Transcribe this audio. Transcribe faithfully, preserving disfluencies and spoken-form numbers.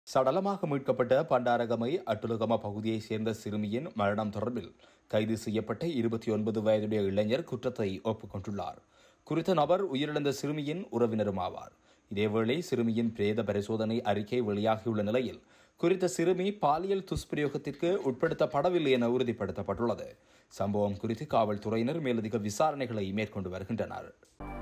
சடலமாக மீட்கப்பட்ட பண்டாரகமை அட்டுலகம பகுதியைச் சேர்ந்த சிறுமியின் மரணம் தொடர்பில் கைது செய்யப்பட்ட இருபத்தி ஒன்பது வயதுடைய இளைஞர் குற்றத்தை ஒப்புக்கொண்டுள்ளார். குறித்த நபர் உயிரிழந்த சிறுமியின் உறவினரும் ஆவார். இதேவேளை சிறுமியின் பிரேத பரிசோதனை அறிக்கை வெளியாகியுள்ள நிலையில் குறித்த சிறுமி பாலியல் துஷ்பிரயோகத்திற்கு உட்படுத்தப்படவில்லை என உறுதிப்படுத்தப்பட்டுள்ளது. சம்பவம் குறித்து காவல்துறையினர் மேலதிக விசாரணைகளை மேற்கொண்டு வருகின்றனர்.